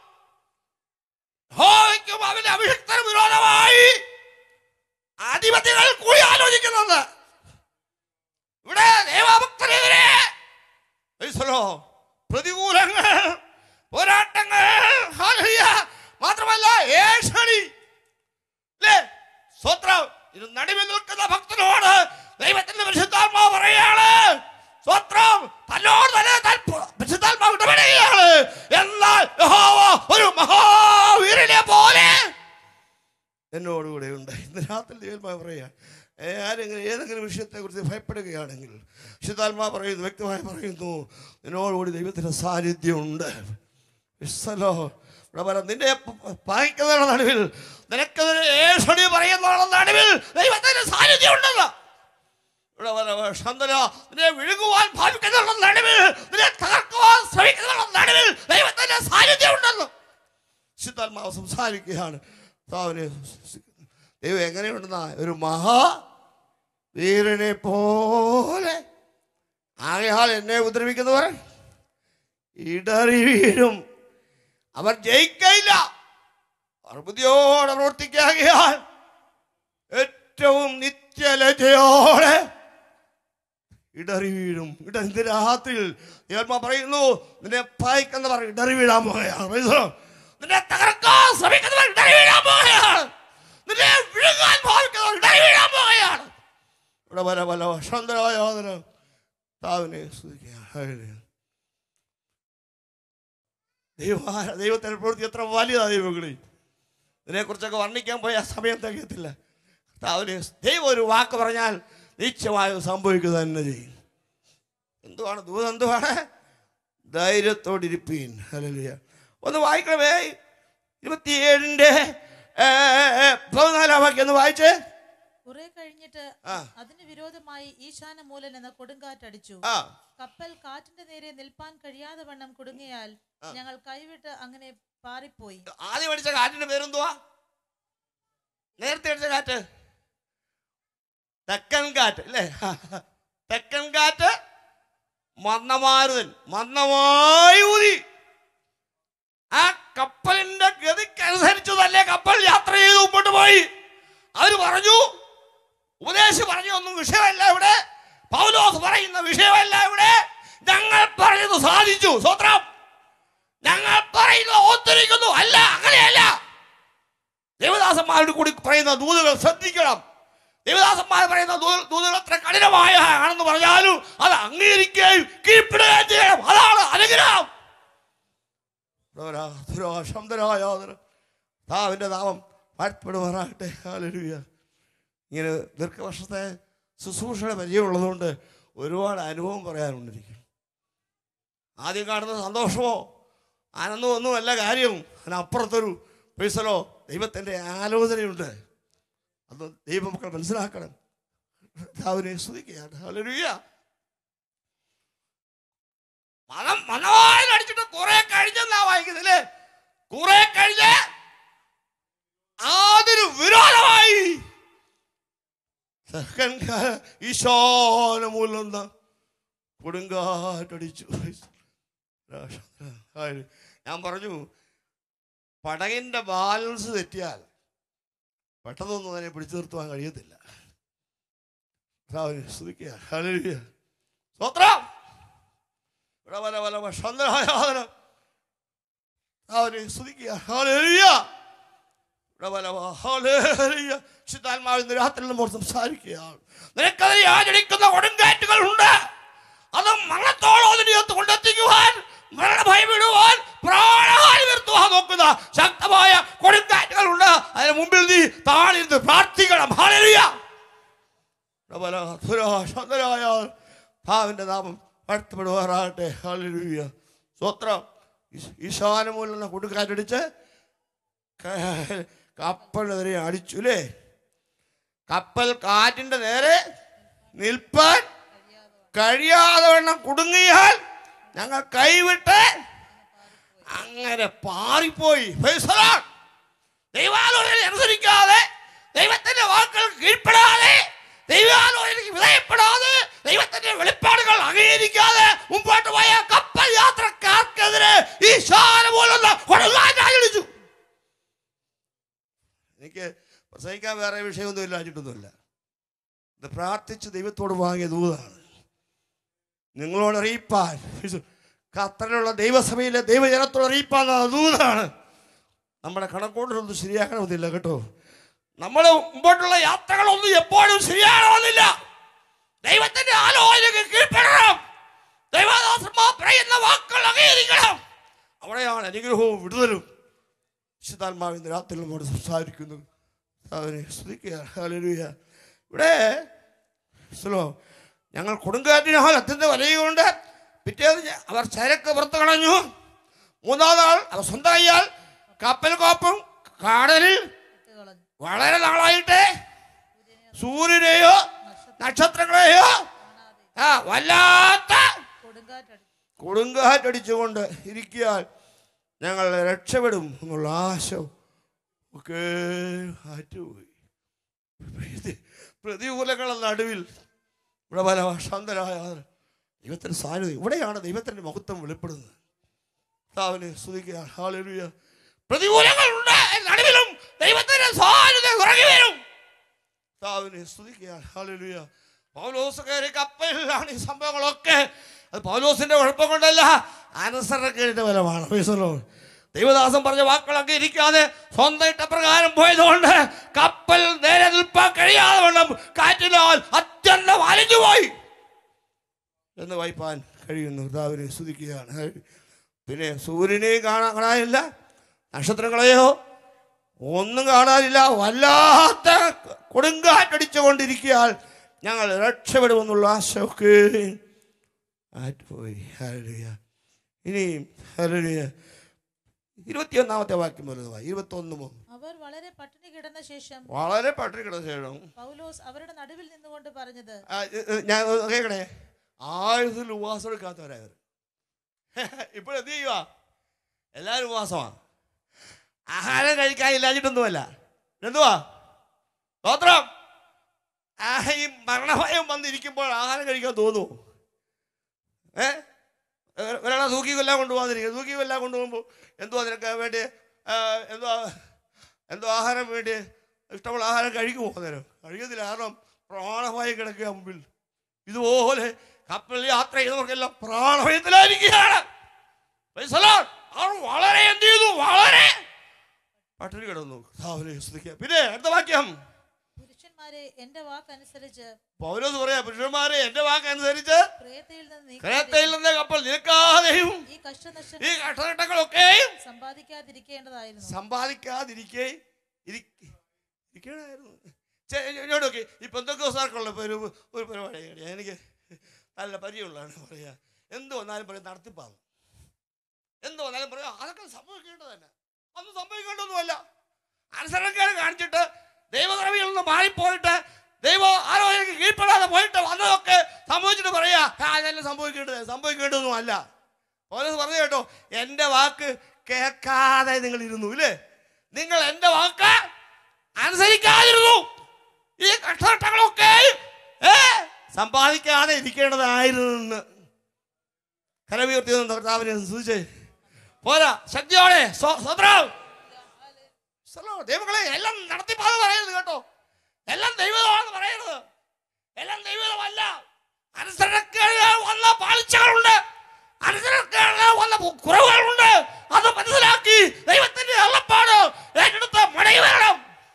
യഹോവയ്ക്കും അവന്റെ അഭിഷിക്തന് വിരോധമായി അധിപതികൾ കൂടി ആലോചിക്കുന്നത്. ഇവിടെ ദൈവഭക്തനെതിരെ പ്രതികൂലങ്ങൾ, പോരാട്ടങ്ങൾ, മാത്രമല്ല ഏഷണി. സ്തോത്രം. ഇത് നടുവിൽ നിൽക്കുന്ന ഭക്തനോട് ദൈവത്തിന്റെ പരിശുദ്ധാത്മാവ് പറയാണ്, സ്വത്രം തന്നോട് തന്നെ പരിശുദ്ധാത്മാവ് ഇടപെടുകയാണ്. എന്നാൽ യഹോവ ഒരു മഹാവീരനെ പോലെ എന്നോടുകൂടെ ഉണ്ട്. ഇന്ന് രാത്രി ദൈവമായി പറയുക, ആരെങ്കിലും ഏതെങ്കിലും വിഷയത്തെക്കുറിച്ച് ഭയപ്പെടുകയാണെങ്കിൽ പരിശുദ്ധാത്മാവ് പറയുന്നു, വ്യക്തമായി പറയുന്നു, എന്നോടുകൂടി ദൈവത്തിൻ്റെ സാന്നിധ്യമുണ്ട്. നിന്നെ പായിക്കുന്നവരുടെ നടുവിൽ, നിനക്കെതിരെ ഏഷണി പറയുന്നവരുടെ നടുവിൽ ദൈവത്തിന്റെ സാന്നിധ്യം ഉണ്ടെന്ന്. നിന്നെ വിഴുങ്ങുവാൻ ഭാവിക്കുന്നവരുടെ നടുവിൽ, നിന്നെ തകർക്കുവാൻ ശ്രമിക്കുന്നവരുടെ നടുവിൽ ദൈവത്തിന്റെ സാന്നിധ്യം ഉണ്ടെന്ന് പരിശുദ്ധാത്മാവ് സംസാരിക്കുകയാണ്. ദൈവം എങ്ങനെയുണ്ടെന്നാ? ഒരു മഹാ വീരനെ പോലെ. ആകയാൽ എന്നെ ഉപദ്രവിക്കുന്നവർ ഇടറി വീഴും, അവർ ജയിക്കയില്ല. അവർ ബുദ്ധിയോടെ പ്രവർത്തിക്കാകിയാൽ ഏറ്റവും നിത്യലജയോടെ ഇടറി വീഴും. ഇട രാത്രിയിൽ ദൈവം പറയുന്നു, നിന്നെ പായിക്കുന്നവർ ഇടറി വീഴാൻ പോകുകയാണ്. നിന്നെ തകർക്കാൻ ശ്രമിക്കുന്നവർ ഇടറി വീഴാൻ പോകുകയാണ്. നിന്നെ വിഴുങ്ങാൻ ഭാവിക്കുന്നവർ ഇടറി വീഴാൻ പോകുകയാണ്. ഇവിടെ പല പല വശാന്തരമായ താവിനെ സ്തുതിക്കുകയാണ്. ദൈവ ദൈവത്തിൻ്റെ പ്രവൃത്തി എത്ര വലുതാണ് ദൈവങ്ങളെ. ഇതിനെക്കുറിച്ചൊക്കെ വർണ്ണിക്കാൻ പോയാൽ സമയം തികയത്തില്ല. താവിനെ ദൈവം ഒരു വാക്ക് പറഞ്ഞാൽ നിശ്ചയമായും സംഭവിക്കുക തന്നെ ചെയ്യും. എന്തുവാണ് ദൂതം? എന്തുവാണ്? ധൈര്യത്തോടിരിപ്പീൻ. ഹല്ലേലൂയ. ഒന്ന് വായിക്കണമേ, ഇരുപത്തിയേഴിന്റെ പതിനാലാം വാക്യം ഒന്ന് വായിച്ചേ. കുറെ കഴിഞ്ഞിട്ട് അതിന് വിരോധമായി ഈശാന മൂലൻ എന്ന കൊടുങ്കാറ്റടിച്ചു. കപ്പൽ കാറ്റിന്റെ നേരെ നിൽപ്പാൻ കഴിയാതെ വണ്ണം കുടുങ്ങിയാൽ ഞങ്ങൾ കൈവിട്ട് അങ്ങനെ പാറിപ്പോയി. ആദ്യം അടിച്ച കാറ്റിന്റെ പേരെന്തുവാ? നേരത്തെ അടിച്ച കാറ്റ് തെക്കൻ കാറ്റ് അല്ലേ? തെക്കൻ കാറ്റ് മന്ദമാരുതൻ മന്ദമായി ഊതി. ആ കപ്പലിന്റെ ഗതിക്കനുസരിച്ച് തന്നെ കപ്പൽ യാത്ര ചെയ്ത് മുമ്പോട്ട് പോയി. അവര് പറഞ്ഞു, ഉപദേശി പറഞ്ഞു, ഒന്നും വിഷയമല്ല ഇവിടെ, പൗലോസ് പറയുന്ന വിഷയമല്ല ഇവിടെ, ഞങ്ങൾ പറയുന്നത് സാധിച്ചു. സ്വത്രം ഞങ്ങൾ പറയുന്നത് ഓർത്തിരിക്കുന്നു. അല്ല, അങ്ങനെയല്ല. ദേവദാസന്മാരോട് കൂടി പറയുന്ന ദൂതുകൾ ശ്രദ്ധിക്കണം. ദേവദാസന്മാർ പറയുന്ന ദൂതുകൾ എത്ര കഠിനമായ ആണെന്ന് പറഞ്ഞാലും അത് അംഗീകരിക്കുകയും കീഴ്പ്പെടുകയും ചെയ്യണം. അതാണ് അനുഗ്രഹം. താവിന്റെ നാമം വാഴ്ത്തപ്പെടുമാറാകട്ടെ. ഹല്ലേലൂയ. ഇങ്ങനെ ദീർഘവർഷത്തെ ശുശ്രൂഷയുടെ പരിചയമുള്ളതുകൊണ്ട് ഒരുപാട് അനുഭവം പറയാനുണ്ടിരിക്കും. ആദ്യം കാണുന്ന സന്തോഷമോ ആനന്ദമോ ഒന്നുമല്ല കാര്യം. അതിനപ്പുറത്തൊരു പൈസലോ ദൈവത്തിൻ്റെ ആലോചനയുണ്ട്. അത് ദൈവമക്കൾ മനസ്സിലാക്കണം. അവനെ സ്തുതിക്കുകയാണ്. ഹല്ലേലൂയ. മനം മനോഹരം അടിച്ചിട്ട് കുറെ കഴിഞ്ഞെന്നാ വായിക്കുന്നില്ലേ? കുറെ കഴിഞ്ഞ് അതിന് വിരോധമായി ഈശോന മൂലം കൊടുങ്കാറ്റടിച്ചു. ഞാൻ പറഞ്ഞു, പടകിന്റെ ബാലൻസ് തെറ്റിയാൽ പെട്ടെന്നൊന്നും അതിനെ പിടിച്ചു നിർത്തുവാൻ കഴിയത്തില്ല. സ്തുതിക്കുക. ഹല്ലേലൂയ. സ്തോത്രം. പല പല വശാന്തരമായ സ്തുതിക്കുക. ഹല്ലേലൂയ. ശുദ്ധാത്മാവിന്റെ രാത്രിയിൽ നമ്മോട് സംസാരിക്കുകയാണ്. നിനക്കെതിരെ ആചരിക്കുന്ന കൊടുങ്കാറ്റുകൾ ഉണ്ട്. അത് മരണത്തോളം കൊണ്ടെത്തിക്കുവാൻ, മരണഭയം വിടുവാൻ, പ്രാണഹാനി നിർത്തുവാൻ നോക്കുന്ന ശക്തമായ കൊടുങ്കാറ്റുകൾ ഉണ്ട്. അതിന് മുമ്പിൽ നീ താണിരുന്ന് പ്രാർത്ഥിക്കണം. ഹല്ലേലൂയ. ഭാവിന്റെ നാമം വാഴ്ത്തപ്പെടുവാറാകട്ടെ. ഹല്ലേലൂയ. സ്തോത്രം. ഈശാനമൂലുള്ള കൊടുങ്കാറ്റടിച്ച് കപ്പലിനെതിരെ അടിച്ചു അല്ലേ? കപ്പൽ കാറ്റിന്റെ നേരെ നിൽപ്പാൻ കഴിയാതെ വണ്ണം കുടുങ്ങിയാൽ ഞങ്ങൾ കൈവിട്ട് അങ്ങനെ പാറിപ്പോയി. ദൈവാലോചന അനുസരിക്കാതെ, ദൈവത്തിന്റെ വാക്കുകൾ കീഴ്പ്പെടാതെ, ദൈവാലോചനയ്ക്ക് വിധേയപ്പെടാതെ, ദൈവത്തിന്റെ വെളിപ്പാടുകൾ അംഗീകരിക്കാതെ മുമ്പോട്ട് പോയ കപ്പൽ യാത്രക്കാർക്കെതിരെ ഈ ശാലപോലുള്ള കൊടുങ്കാറ്റടിച്ചു. എനിക്ക് പ്രസംഗിക്കാൻ വേറെ വിഷയമൊന്നും ഇല്ലാഞ്ഞിട്ടൊന്നുമില്ല. ഇത് പ്രാർത്ഥിച്ച് ദൈവത്തോട് വാങ്ങിയ ദൂതാണ്. നിങ്ങളോട് അറിയിപ്പാൻ, ഖത്തറിലുള്ള ദൈവസഭയിലെ ദൈവജനത്തോട് അറിയിപ്പാൻ ദൂതാണ്. നമ്മുടെ കണക്കോട്ടൊന്നും ശരിയാക്കണമെന്നില്ല കേട്ടോ. നമ്മൾ മുമ്പോട്ടുള്ള യാത്രകളൊന്നും എപ്പോഴും ശരിയാകണമെന്നില്ല. ദൈവത്തിന്റെ ആലോചനയ്ക്ക് കീഴ്പ്പെടണം. ദൈവദാസന്മാർ പറയുന്ന വാക്കുകൾ അംഗീകരിക്കണം. അവിടെയാണ് അനുഗ്രഹവും വിടുതലും. വിശുദ്ധാത്മാവ് ഇന്ന് രാത്രി നമ്മോട് സംസാരിക്കുന്നു. അവനെ സ്തുതിക്കുക. ഹല്ലേലൂയ. ഇവിടെ ഞങ്ങൾ കൊടുങ്കാറ്റിനാൽ അത്യന്ത വലയുകൊണ്ട് പിറ്റേന്ന് അവർ ചരക്ക് പുറത്തു കളഞ്ഞു. മൂന്നാം നാൾ അവർ സ്വന്തം കയ്യാൽ കപ്പൽ കോപ്പും കടലിൽ വളരെ നാളായിട്ട് സൂര്യനെയോ നക്ഷത്രങ്ങളെയോ ആ വല്ലാത്ത കൊടുങ്കാറ്റടിച്ചുകൊണ്ട് ഇരിക്കാൻ ഞങ്ങൾ രക്ഷപ്പെടും എന്നുള്ള ആശ ഒക്കെ ആറ്റുപോയി. പ്രതികൂലങ്ങളുടെ നടുവിൽ ഇവിടെ പല ശാന്തരായ ദൈവത്തിൻ്റെ സാന്നിധ്യം, ഇവിടെയാണ് ദൈവത്തിൻ്റെ മഹത്വം വെളിപ്പെടുന്നത്. അവനെ സ്തുതിക്കുക. ഹല്ലേലൂയ. പ്രതികൂലങ്ങളുടെ നടുവിലും ദൈവത്തിൻ്റെ സാന്നിധ്യം ഇറങ്ങി വരും. അവനെ സ്തുതിക്കുക. ഹല്ലേലൂയ. പൗലോസ് കയറി കപ്പലിലാണ് ഈ സംഭവങ്ങളൊക്കെ. അത് പൗലോസിന്റെ കുഴപ്പം കൊണ്ടല്ല, അനുസരണക്കേടിന്റെ ഫലമാണ്. ദൈവദാസൻ പറഞ്ഞ വാക്കുകളൊക്കെ ഇരിക്കാതെ സ്വന്തം ഇഷ്ടപ്രകാരം പോയതുകൊണ്ട് കപ്പൽ നേരെ നിൽപ്പാൻ കഴിയാതെ വണ്ണം കാറ്റിനാൽ അത്യന്തം അലിഞ്ഞുപോയി എന്ന് വായിപ്പാൻ കഴിയുന്നു. കർത്താവിനെ സ്തുതിക്കുകയാണ്. പിന്നെ സൂര്യനെയും കാണാൻ കാണാനില്ല, നക്ഷത്രങ്ങളെയോ ഒന്നും കാണാനില്ല. വല്ലാത്ത കൊടുങ്കാറ്റടിച്ചുകൊണ്ടിരിക്കാൻ ഞങ്ങൾ രക്ഷപ്പെടുമെന്നുള്ള ആശയൊക്കെ ആറ്റുപോയി. ഹല്ലേലൂയ. ഇനി ഹല്ലേലൂയ ഇരുപത്തിയൊന്നാമത്തെ വാക്യം വരുന്നതാണ്. ഇരുപത്തി ഒന്ന് അവർ വളരെ പട്ടിണി കിടന്ന ശേഷം വളരെ പട്ടിണി കിടന്ന ശേഷം പൗലോസ് അവരുടെ നടുവിൽ നിന്നുകൊണ്ട് പറഞ്ഞത്, ഞാൻ കേൾക്കണേ, ആയുധത്തിൽ ഉപവാസം എടുക്കാത്തവരായവർ ഇപ്പോഴെന്ത് ചെയ്യുക? എല്ലാവരും ഉപവാസമാണ്. ആഹാരം കഴിക്കാൻ ഇല്ലാഞ്ഞിട്ടൊന്നുമല്ല. എന്തുവാ സ്തോത്രം? ഈ മരണഭയം വന്നിരിക്കുമ്പോൾ ആഹാരം കഴിക്കാൻ തോന്നുമോ? ഏ ഒരാളെ തൂക്കി കൊല്ലാൻ കൊണ്ടുപോകാതിരിക്കുക. തൂക്കി കൊല്ലാൻ കൊണ്ടുപോകുമ്പോൾ എന്തുവാ നിനക്ക് വേണ്ടി എന്തുവാ എന്തോ ആഹാരം വേണ്ടി ഇഷ്ടമുള്ള ആഹാരം കഴിക്കുമോ? നേരം കഴിക്കത്തില്ല. കാരണം പ്രാണഭയം കിടക്കുക മുമ്പിൽ. ഇതുപോലെ കപ്പലിൽ യാത്ര ചെയ്യുന്നവർക്കെല്ലാം പ്രാണഭയത്തിലായിരിക്കുകയാണ്. അവർ വളരെ എന്ത് ചെയ്തു? വളരെ പട്ടിണി കിടന്നു. പിന്നെ അടുത്ത വാക്യം, പുരുഷന്മാരെ എന്റെ വാക്കനുസരിച്ച് പൗലോസ് പറയാ, പുരുഷന്മാരെ എന്റെ വാക്കനുസരിച്ച് ക്രേത്തയിൽ നിന്ന് കപ്പൽ നിൽക്കാതെയും ഈ കഷ്ടനഷ്ട ഈ കഷ്ടനഷ്ടങ്ങളൊക്കെയും സമ്പാദിക്കാതിരിക്കേണ്ടതായിരുന്നു സമ്പാദിക്കാതിരിക്കേ ഇരിക്കണമായിരുന്നു. നോക്കി ഈ പെന്തക്കോസ്താർക്കുള്ള ഒരു ഒരു പരിപാടിയാണ്. എനിക്ക് നല്ല പരിചയമുള്ളതാണ്. പറയാ എന്ത് വന്നാലും പറയാം നടത്തിപ്പാണ്. എന്ത് വന്നാലും പറയാം അതൊക്കെ സംഭവിക്കേണ്ടത് തന്നെ. അതൊന്നും സംഭവിക്കേണ്ടതൊന്നുമല്ല. അനുസരണക്കേട് കാണിച്ചിട്ട് ദൈവകൃപയിൽ നിന്ന് മാറിപ്പോയിട്ട് ദൈവ ആലോചനയ്ക്ക് കീഴ്പ്പെടാതെ പോയിട്ട് വന്നതൊക്കെ സംഭവിച്ചിട്ട് പറയാ അതെല്ലാം സംഭവിക്കേണ്ടത് സംഭവിക്കേണ്ടതൊന്നും അല്ല. പൗലോസ് പറഞ്ഞു കേട്ടോ, എൻ്റെ വാക്ക് കേൾക്കാതെ നിങ്ങൾ ഇരുന്നു ഇല്ലേ? നിങ്ങൾ എൻ്റെ വാക്ക് അനുസരിക്കാതിരുന്നു. ഈ കഷ്ടങ്ങളൊക്കെ ഏ സമ്പാദിക്കാതെ ഇരിക്കേണ്ടതായിരുന്നു. കരവീർത്തി കർത്താവിനെ സൂചിച്ചേ പോരാ, ശക്തിയോടെ സ്വത്രം ദൈവങ്ങളെ എല്ലാം നടത്തിപ്പാതെ പറയരുത് കേട്ടോ. എല്ലാം ദൈവമാണെന്ന് പറയരുത്. എല്ലാം ദൈവമല്ല. അനുസരണക്കേടുകൾ വന്ന പാളിച്ചകളുണ്ട്, അനുസരണക്കേടുകൾ വന്ന കുറവുകളുണ്ട്. അത് മനസ്സിലാക്കി ദൈവത്തിന്റെ അള്ളപ്പാട് ഏറ്റെടുത്ത് മടങ്ങി വരണം.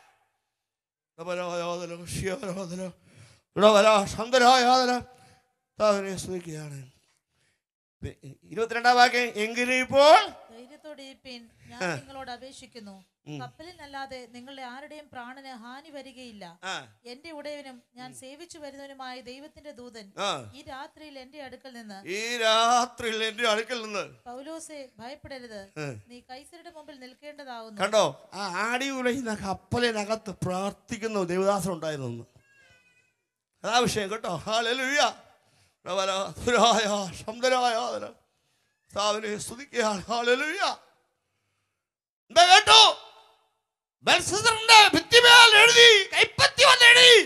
ഇരുപത്തിരണ്ടാം വാക്യം, എങ്കിലും ഇപ്പോൾ ധൈര്യത്തോടെ ഞാൻ നിങ്ങളോട് അപേക്ഷിക്കുന്നു, കപ്പലിനല്ലാതെ നിങ്ങളുടെ ആരുടെയും പ്രാണന് ഹാനി വരികയില്ല. എന്റെ ഉടയവനും ഞാൻ സേവിച്ചു വരുന്നവനുമായ ദൈവത്തിന്റെ ദൂതൻ ഈ രാത്രിയിൽ എന്റെ അടുക്കൽ നിന്ന് ഈ രാത്രിയിൽ എന്റെ അടുക്കൽ നിന്ന് പൗലോസെ ഭയപ്പെടരുത്, നീ കൈസരുടെ മുമ്പിൽ നിൽക്കേണ്ടതാവുന്നു. കണ്ടോ, ആ ആടി ഉലയുന്ന കപ്പലിനകത്ത് പ്രാർത്ഥിക്കുന്ന ദേവദാസൻ ഉണ്ടായിരുന്നു. അതാ വിഷയം കേട്ടോ. ഹല്ലേലൂയ. സ്തുതിക്കുകയാണ്. ഹല്ലേലൂയ. എന്താ കേട്ടോ? ബെൽഷസ്സറിന്റെ ഭിത്തിമേൽ എഴുതി, കൈപ്പത്തി വന്ന് എഴുതി,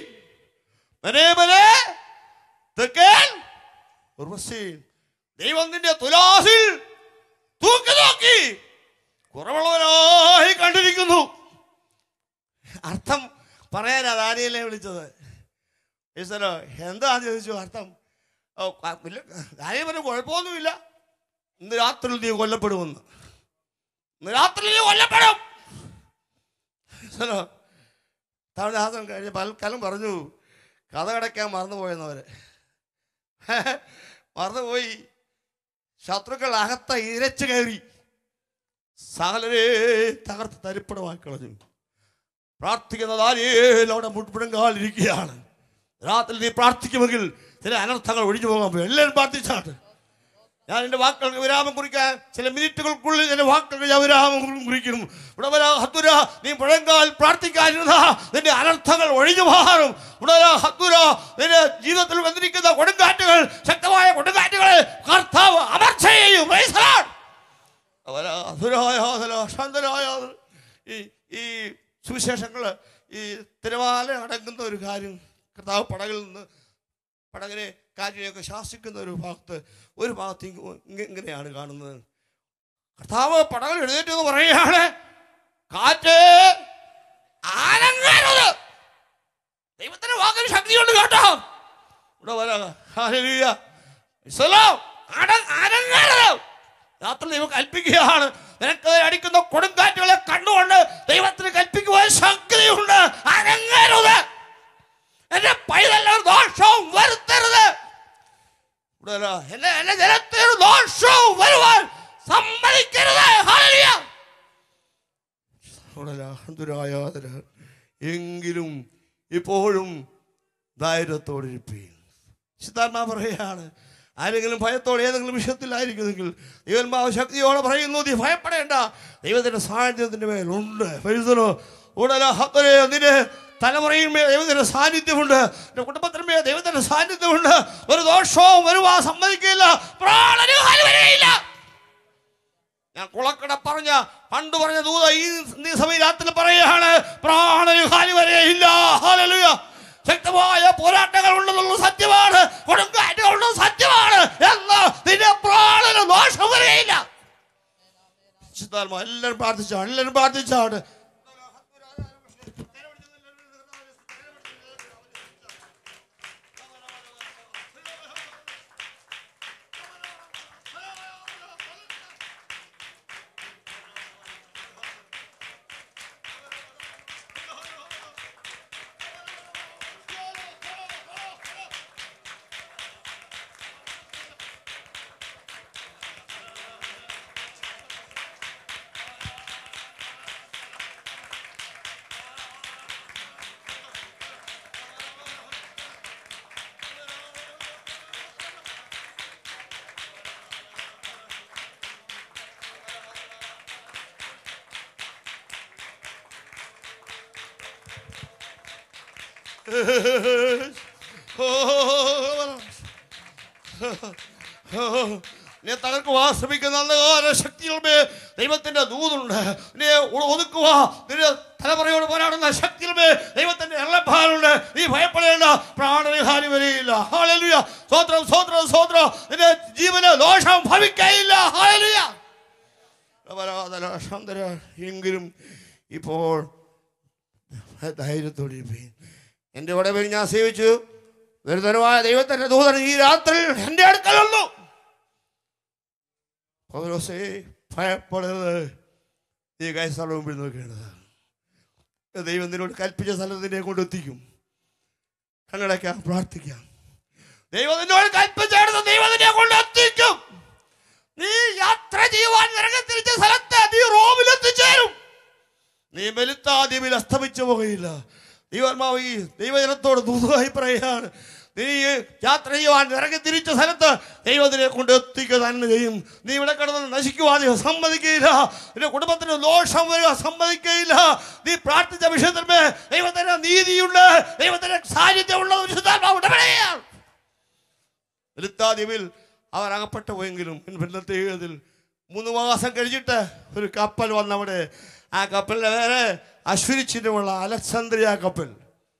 ദൈവം നിന്റെ തുലാസിൽ തൂക്കി നോക്കി കുറവുള്ളവരായി കണ്ടിരിക്കുന്നു. അർത്ഥം പറയാനാ ദാനിയേലിനെ വിളിച്ചത്. എന്താന്ന് ചോദിച്ചു. അർത്ഥം ദാനിയേൽ പറഞ്ഞു, കുഴപ്പമൊന്നുമില്ല, ഇന്ന് രാത്രി നീ കൊല്ലപ്പെടുമെന്ന്. ഇന്ന് രാത്രി നീ കൊല്ലപ്പെടും. താഴെ കഴിഞ്ഞ പൽക്കാലം പറഞ്ഞു, കഥ കടയ്ക്കാൻ മറന്നുപോയെന്നവര് മറന്നുപോയി. ശത്രുക്കൾ അകത്ത ഇരച്ചു കയറി സകലരെ തകർത്ത് തരിപ്പണമാക്കി കളഞ്ഞു. പ്രാർത്ഥിക്കുന്ന ദാനിയേൽ അവിടെ മുൻപിടങ്കാലിരിക്കുകയാണ്. രാത്രി നീ പ്രാർത്ഥിക്കുമെങ്കിൽ ചില അനർത്ഥങ്ങൾ ഒഴിഞ്ഞു പോകാൻ പറ്റും. എല്ലാവരും പ്രാർത്ഥിച്ചാണ്. ഞാൻ എൻ്റെ വാക്കുകൾക്ക് വിരാമം കുറിക്കാൻ ചില മിനിറ്റുകൾക്കുള്ളിൽ എൻ്റെ വാക്കുകൾക്ക് ഞാൻ വിരാമം കുറിക്കണം. ഇവിടെ വരാ ഹത്തുര, നീ മുഴങ്കാൽ പ്രാർത്ഥിക്കാതിരുന്ന നിന്റെ അനർത്ഥങ്ങൾ ഒഴിഞ്ഞു മാറും. ഇവിടെ വരാ ഹത്തുര, നിന്റെ ജീവിതത്തിൽ വന്നിരിക്കുന്ന കൊടുങ്കാറ്റുകൾ, ശക്തമായ കൊടുങ്കാറ്റുകൾ കർത്താവ് അമർച്ച ചെയ്യും. ഈ ഈ സുവിശേഷങ്ങൾ, ഈ തിരമാല അടങ്ങുന്ന ഒരു കാര്യം, കർത്താവ് പടകിൽ നിന്ന് പടകിനെ കാറ്റിനെയൊക്കെ ശാസിക്കുന്ന ഒരു ഭാഗത്ത് ഒരു ഭാഗത്ത് ഇങ്ങനെയാണ് കാണുന്നത്. കർത്താവ് പടകിൽ എഴുന്നേറ്റ് എന്ന് പറയുകയാണ്, കാറ്റ് അനങ്ങരുത്. ദൈവത്തിന്റെ വാക്കിന് ശക്തിയുണ്ട് കേട്ടോ. ഇവിടെ വരാം. അനങ്ങരുത്. രാത്രി ദൈവം കൽപ്പിക്കുകയാണ്, നിനക്ക് അടിക്കുന്ന കൊടുങ്കാറ്റുകളെ കണ്ടുകൊണ്ട് ദൈവത്തിന് കൽപ്പിക്കുവാൻ ശക്തിയുണ്ട്. അനങ്ങരുത്. എന്റെ പൈതലിന് ദോഷവും വരുത്തരുത്. എന്നെ എന്റെ ജനത്തിന് ദോഷവും വരുവാൻ സമ്മതിക്കരുത്. എങ്കിലും ഇപ്പോഴും ധൈര്യത്തോടിരിപ്പീൻ. വിശുദ്ധാത്മാ പറയുകയാണ്, ആരെങ്കിലും ഭയത്തോടെ ഏതെങ്കിലും വിഷയത്തിലായിരിക്കുന്നെങ്കിൽ ദൈവന്മാവ് ശക്തിയോടെ പറയുന്നു, നീ ഭയപ്പെടേണ്ട, ദൈവത്തിന്റെ സാന്നിധ്യത്തിന്റെ മേലുണ്ട്. നിന്റെ തലമുറയിന്മേൽ ദൈവത്തിന്റെ സാന്നിധ്യമുണ്ട്, എൻ്റെ കുടുംബത്തിന്മേൽ ദൈവത്തിന്റെ സാന്നിധ്യമുണ്ട്. ഒരു ദോഷവും വരുവാൻ സമ്മതിക്കില്ല. വരെയില്ല. ഞാൻ കുളക്കട പറഞ്ഞ പണ്ട് പറഞ്ഞ ദൂത ഈ സമയം രാത്രി പറയുകയാണ്, പ്രാണനുഹാനി വരെയില്ല. ഹല്ലേലൂയ. ശക്തമായ പോരാട്ടങ്ങൾ ഉണ്ടെന്നുള്ള സത്യമാണ്, കൊടുങ്കാറ്റുകൾ ഉള്ളത് സത്യമാണ്. എന്നാൽ നിന്റെ പ്രാണന് ദോഷം വരെയില്ല. എല്ലാവരും പ്രാർത്ഥിച്ചാണ്, എല്ലാവരും പ്രാർത്ഥിച്ചാണ്. നീ തകർക്കുവാ ശ്രമിക്കുന്ന അന്ധകാര ശക്തികളുടെ ദൈവത്തിന്റെ ദൂതുണ്ട്. നീ ഒതുക്കുവാ നിന്റെ തലമുറയോട് പോരാടുന്ന ശക്തികളുടെ ദൈവത്തിന്റെ എള്ളപ്പാലുണ്ട്. നീ ഭയപ്പെടേണ്ട, പ്രാണഹാനി വരെയില്ല. ഹല്ലേലൂയ. സ്തോത്രം, സ്തോത്രം, സ്തോത്രം. നിന്റെ ജീവന് ദോഷം ഭവിക്കയില്ല. ഹല്ലേലൂയ. എങ്കിലും ഇപ്പോൾ ധൈര്യത്തോടിരിപ്പീൻ. എൻ്റെ ഉടമയിൽ ഞാൻ സേവിച്ചു ദരിദ്രമായ ദൈവത്തിന്റെ ദൂതൻ ഈ രാത്രി എൻ്റെ അടുക്കൽ വന്നു. പൗലോസേ, ഭയപ്പെടരുത്, നീ കൈസ്ഥലം മുമ്പിൽ നോക്കേണ്ടത്. ദൈവം നിന്നോട് കൽപ്പിച്ച സ്ഥലത്തിനെ കൊണ്ടെത്തിക്കും. കണ്ണടയ്ക്കാം, പ്രാർത്ഥിക്കാം. ദൈവം നിന്നോട് കൽപ്പിച്ചെടുത്ത് ദൈവം നിന്നെ കൊണ്ടെത്തിക്കും. നീ യാത്ര ചെയ്യുവാൻ നിരങ്ങത്തിരിച്ച സ്ഥലത്ത് നീ റോമിലെത്തിച്ചേരും. നീ മെലിത്താ ദ്വീപിൽ അസ്തമിച്ചു പോകയില്ല. ദൈവാത്മാവ് ഈ ദൈവജനത്തോട് ദൂതമായി പറയുകയാണ്, നീ യാത്ര ചെയ്യുവാൻ ഇറങ്ങി തിരിച്ച സ്ഥലത്ത് ദൈവത്തിനെ കൊണ്ട് എത്തിക്കുക തന്നെ ചെയ്യും. നീ ഇവിടെ കിടന്ന് നശിക്കുവാൻ സമ്മതിക്കുകയില്ല. നിന്റെ കുടുംബത്തിന് ദോഷം വരിക സമ്മതിക്കുകയില്ല. നീ പ്രാർത്ഥിച്ച വിഷയത്തിന്മേൽ ദൈവത്തിന്റെ നീതിയുണ്ട്, ദൈവത്തിന്റെ സാന്നിധ്യമുള്ള വിശുദ്ധാത്മാവുണ്ട്. ദ്വീപിൽ അവർ അകപ്പെട്ടു പോയെങ്കിലും പിന്നത്തെ ജീവിതത്തിൽ മൂന്ന് മാസം കഴിഞ്ഞിട്ട് ഒരു കപ്പൽ വന്നവിടെ. ആ കപ്പലിന്റെ പേര് അശ്വരിച്ചിട്ടുമുള്ള അലക്സാന്ദ്രിയ കപ്പൽ.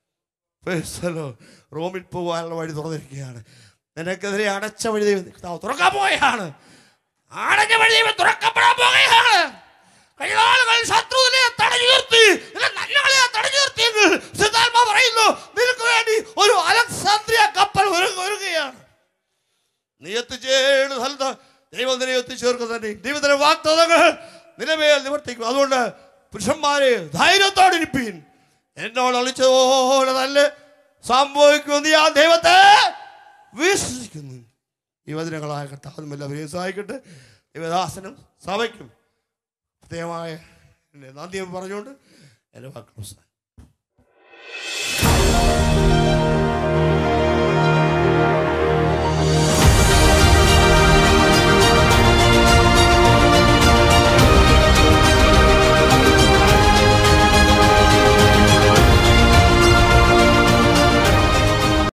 റോമിൽ പോകാനുള്ള വഴി തുറന്നിരിക്കുകയാണ്. നിനക്കെതിരെ അടച്ച വഴി ദൈവം തുറക്കാൻ പോവുകയാണ്. അടഞ്ഞ വഴി ദൈവം തുറക്കപ്പെടാൻ പോവുകയാണ്. കഴിഞ്ഞ ശത്രുവിനെ തടഞ്ഞു നിർത്തി, നന്മകളെ തടഞ്ഞു നിർത്തിയെങ്കിൽ സിദ്ധാത്മാ പറയുന്നു, നിനക്ക് വേണ്ടി ഒരു അലക്സാന്ദ്രിയ കപ്പൽ ഒരുങ്ങുകയാണ്. നീ എത്തിച്ചേരുന്ന സ്ഥലത്ത് ദൈവം നിന്നെ എത്തിച്ചേർക്കുക തന്നെ. ദൈവത്തിന്റെ വാഗ്ദത്തങ്ങൾ നിലമേൽ നിവർത്തിക്കും. അതുകൊണ്ട് പുരുഷന്മാരെ ധൈര്യത്തോടിരിപ്പീൻ. എന്നോട് ഒളിച്ചതുപോലെ തന്നെ സംഭവിക്കുമെന്ന് ഞാൻ ദൈവത്തെ വിശ്വസിക്കുന്നു. ഈ വചനങ്ങളായ കർത്താവും എല്ലാവരെയും സഹായിക്കട്ടെ. ദൈവദാസനും സഭയ്ക്കും പ്രത്യേകമായ എൻ്റെ നന്ദി പറഞ്ഞുകൊണ്ട് എൻ്റെ വാക്കുകൾ